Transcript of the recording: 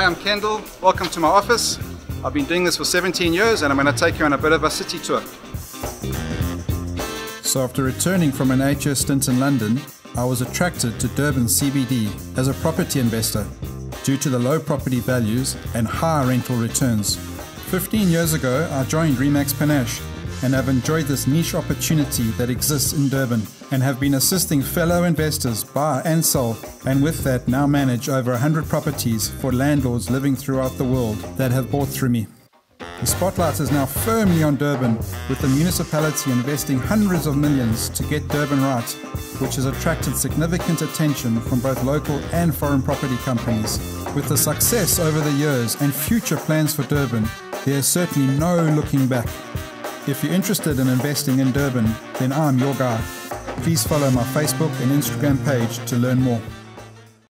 Hi, I'm Kendal. Welcome to my office. I've been doing this for 17 years and I'm going to take you on a bit of a city tour. So after returning from an 8-year stint in London, I was attracted to Durban CBD as a property investor due to the low property values and high rental returns. 15 years ago, I joined Remax Panache and have enjoyed this niche opportunity that exists in Durban and have been assisting fellow investors buy and sell, and with that now manage over 100 properties for landlords living throughout the world that have bought through me. The spotlight is now firmly on Durban, with the municipality investing hundreds of millions to get Durban right, which has attracted significant attention from both local and foreign property companies. With the success over the years and future plans for Durban, there is certainly no looking back. If you're interested in investing in Durban, then I'm your guy. Please follow my Facebook and Instagram page to learn more.